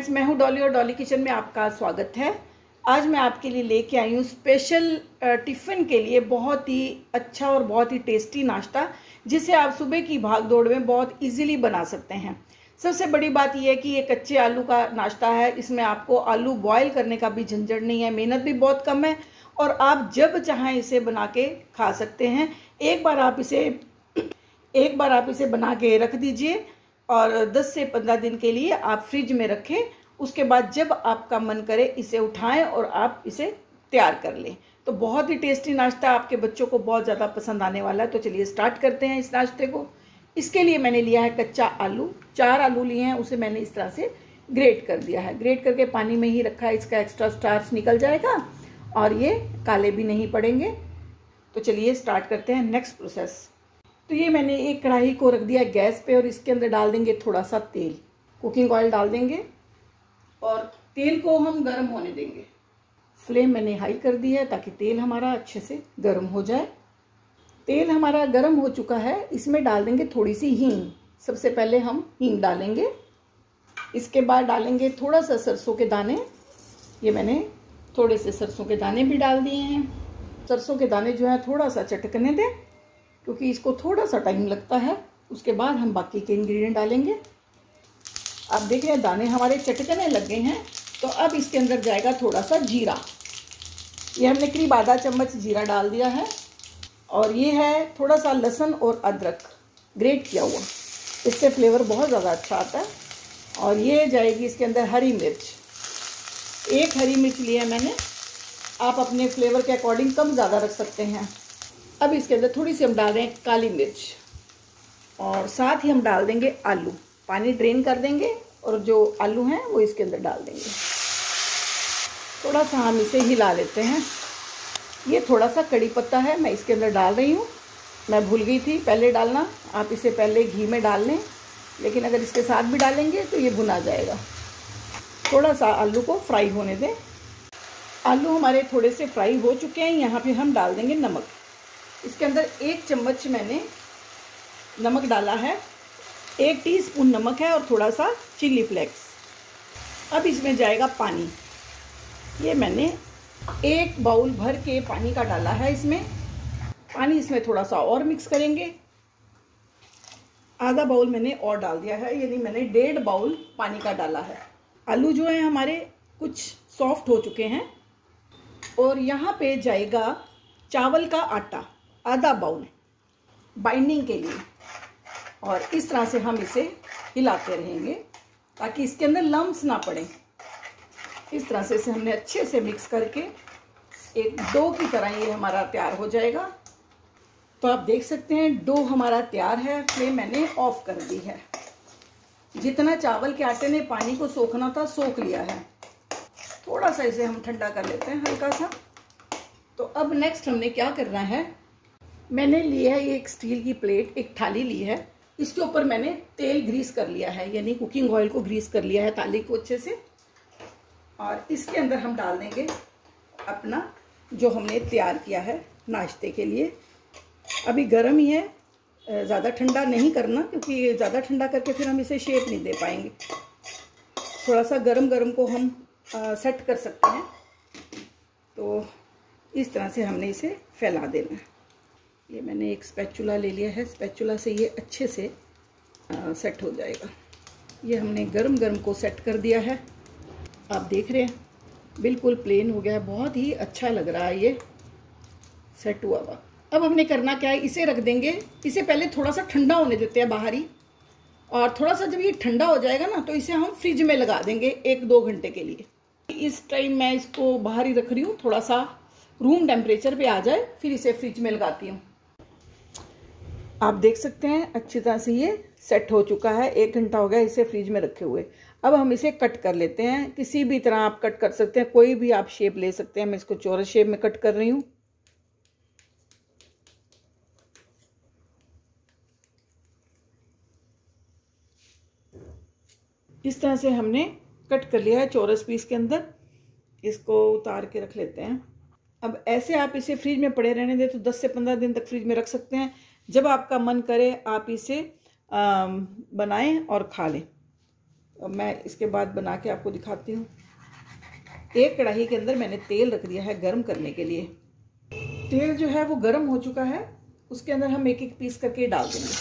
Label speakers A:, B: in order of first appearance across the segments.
A: Friends, मैं हूं डॉली और डॉली किचन में आपका स्वागत है। आज मैं आपके लिए लेके आई हूं स्पेशल टिफ़िन के लिए बहुत ही अच्छा और बहुत ही टेस्टी नाश्ता, जिसे आप सुबह की भाग दौड़ में बहुत इजीली बना सकते हैं। सबसे बड़ी बात यह है कि ये कच्चे आलू का नाश्ता है। इसमें आपको आलू बॉयल करने का भी झंझट नहीं है, मेहनत भी बहुत कम है और आप जब चाहें इसे बना के खा सकते हैं। एक बार आप इसे बना के रख दीजिए और 10 से 15 दिन के लिए आप फ्रिज में रखें। उसके बाद जब आपका मन करे इसे उठाएं और आप इसे तैयार कर लें। तो बहुत ही टेस्टी नाश्ता, आपके बच्चों को बहुत ज़्यादा पसंद आने वाला है। तो चलिए स्टार्ट करते हैं इस नाश्ते को। इसके लिए मैंने लिया है कच्चा आलू। 4 आलू लिए हैं, उसे मैंने इस तरह से ग्रेट कर दिया है। ग्रेट करके पानी में ही रखा है, इसका एक्स्ट्रा स्टार्च निकल जाएगा और ये काले भी नहीं पड़ेंगे। तो चलिए स्टार्ट करते हैं नेक्स्ट प्रोसेस। तो ये मैंने एक कढ़ाई को रख दिया गैस पे और इसके अंदर डाल देंगे थोड़ा सा तेल। कुकिंग ऑयल डाल देंगे और तेल को हम गर्म होने देंगे। फ्लेम मैंने हाई कर दी है ताकि तेल हमारा अच्छे से गर्म हो जाए। तेल हमारा गर्म हो चुका है, इसमें डाल देंगे थोड़ी सी हींग। सबसे पहले हम हींग डालेंगे। इसके बाद डालेंगे थोड़ा सा सरसों के दाने। ये मैंने थोड़े से सरसों के दाने भी डाल दिए हैं। सरसों के दाने जो है थोड़ा सा चटकने दें क्योंकि इसको थोड़ा सा टाइम लगता है। उसके बाद हम बाकी के इंग्रेडिएंट डालेंगे। आप देख रहे हैं दाने हमारे चटकने लग गए हैं। तो अब इसके अंदर जाएगा थोड़ा सा जीरा। ये हमने करीब आधा चम्मच जीरा डाल दिया है। और ये है थोड़ा सा लहसुन और अदरक ग्रेट किया हुआ, इससे फ्लेवर बहुत ज़्यादा अच्छा आता है। और ये जाएगी इसके अंदर हरी मिर्च। 1 हरी मिर्च लिया मैंने, आप अपने फ्लेवर के अकॉर्डिंग कम ज़्यादा रख सकते हैं। अब इसके अंदर थोड़ी सी हम डाल रहे हैं काली मिर्च और साथ ही हम डाल देंगे आलू। पानी ड्रेन कर देंगे और जो आलू हैं वो इसके अंदर डाल देंगे। थोड़ा सा हम इसे हिला लेते हैं। ये थोड़ा सा कड़ी पत्ता है, मैं इसके अंदर डाल रही हूँ। मैं भूल गई थी पहले डालना, आप इसे पहले घी में डाल लें, लेकिन अगर इसके साथ भी डालेंगे तो ये भुना जाएगा। थोड़ा सा आलू को फ्राई होने दें। आलू हमारे थोड़े से फ्राई हो चुके हैं। यहाँ पे हम डाल देंगे नमक। इसके अंदर 1 चम्मच मैंने नमक डाला है। 1 टीस्पून नमक है और थोड़ा सा चिली फ्लेक्स। अब इसमें जाएगा पानी। ये मैंने 1 बाउल भर के पानी का डाला है। इसमें पानी इसमें थोड़ा सा और मिक्स करेंगे। आधा बाउल मैंने और डाल दिया है, यानी मैंने 1.5 बाउल पानी का डाला है। आलू जो है हमारे कुछ सॉफ्ट हो चुके हैं। और यहाँ पे जाएगा चावल का आटा, आधा बाउल बाइंडिंग के लिए। और इस तरह से हम इसे हिलाते रहेंगे ताकि इसके अंदर लम्स ना पड़े। इस तरह से इसे हमने अच्छे से मिक्स करके एक डो की तरह ये हमारा तैयार हो जाएगा। तो आप देख सकते हैं डो हमारा तैयार है। फ्लेम मैंने ऑफ कर दी है। जितना चावल के आटे ने पानी को सोखना था सोख लिया है। थोड़ा सा इसे हम ठंडा कर लेते हैं हल्का सा। तो अब नेक्स्ट हमने क्या करना है, मैंने लिया है एक स्टील की प्लेट, एक थाली ली है। इसके ऊपर मैंने तेल ग्रीस कर लिया है, यानी कुकिंग ऑयल को ग्रीस कर लिया है थाली को अच्छे से। और इसके अंदर हम डाल देंगे अपना जो हमने तैयार किया है नाश्ते के लिए। अभी गर्म ही है, ज़्यादा ठंडा नहीं करना क्योंकि ज़्यादा ठंडा करके फिर हम इसे शेप नहीं दे पाएंगे। थोड़ा सा गरम गरम को हम सेट कर सकते हैं। तो इस तरह से हमने इसे फैला देना है। ये मैंने एक स्पैचुला ले लिया है, स्पैचुला से ये अच्छे से सेट हो जाएगा। ये हमने गरम गरम को सेट कर दिया है। आप देख रहे हैं बिल्कुल प्लेन हो गया है, बहुत ही अच्छा लग रहा है ये सेट हुआ हुआ। अब हमने करना क्या है, इसे रख देंगे। इसे पहले थोड़ा सा ठंडा होने देते हैं बाहर ही, और थोड़ा सा जब ये ठंडा हो जाएगा ना तो इसे हम फ्रिज में लगा देंगे 1-2 घंटे के लिए। इस टाइम मैं इसको बाहर ही रख रही हूँ, थोड़ा सा रूम टेम्परेचर पे आ जाए फिर इसे फ्रिज में लगाती हूँ। आप देख सकते हैं अच्छी तरह से ये सेट हो चुका है। 1 घंटा हो गया इसे फ्रिज में रखे हुए। अब हम इसे कट कर लेते हैं। किसी भी तरह आप कट कर सकते हैं, कोई भी आप शेप ले सकते हैं। मैं इसको चौरस शेप में कट कर रही हूँ। इस तरह से हमने कट कर लिया है चौरस पीस के अंदर। इसको उतार के रख लेते हैं। अब ऐसे आप इसे फ्रिज में पड़े रहने दें तो 10 से 15 दिन तक फ्रिज में रख सकते हैं। जब आपका मन करे आप इसे बनाएं और खा लें। मैं इसके बाद बना के आपको दिखाती हूँ। एक कढ़ाई के अंदर मैंने तेल रख दिया है गर्म करने के लिए। तेल जो है वो गर्म हो चुका है, उसके अंदर हम एक एक पीस करके डाल देंगे।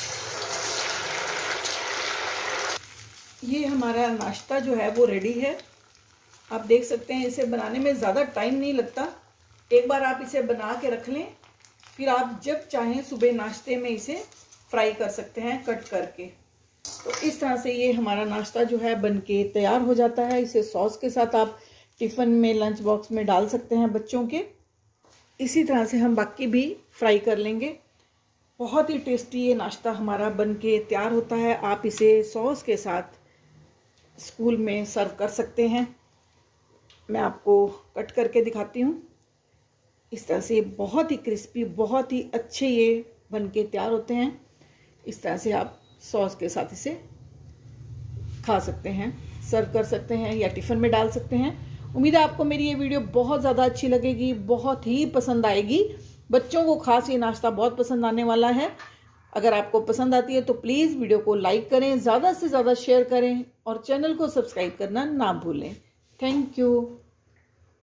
A: ये हमारा नाश्ता जो है वो रेडी है। आप देख सकते हैं इसे बनाने में ज़्यादा टाइम नहीं लगता। एक बार आप इसे बना के रख लें, फिर आप जब चाहें सुबह नाश्ते में इसे फ्राई कर सकते हैं कट करके। तो इस तरह से ये हमारा नाश्ता जो है बनके तैयार हो जाता है। इसे सॉस के साथ आप टिफ़िन में, लंच बॉक्स में डाल सकते हैं बच्चों के। इसी तरह से हम बाकी भी फ्राई कर लेंगे। बहुत ही टेस्टी ये नाश्ता हमारा बनके तैयार होता है। आप इसे सॉस के साथ स्कूल में सर्व कर सकते हैं। मैं आपको कट करके दिखाती हूँ। इस तरह से बहुत ही क्रिस्पी, बहुत ही अच्छे ये बनके तैयार होते हैं। इस तरह से आप सॉस के साथ इसे खा सकते हैं, सर्व कर सकते हैं या टिफ़िन में डाल सकते हैं। उम्मीद है आपको मेरी ये वीडियो बहुत ज़्यादा अच्छी लगेगी, बहुत ही पसंद आएगी। बच्चों को खास ये नाश्ता बहुत पसंद आने वाला है। अगर आपको पसंद आती है तो प्लीज़ वीडियो को लाइक करें, ज़्यादा से ज़्यादा शेयर करें और चैनल को सब्सक्राइब करना ना भूलें। Thank you.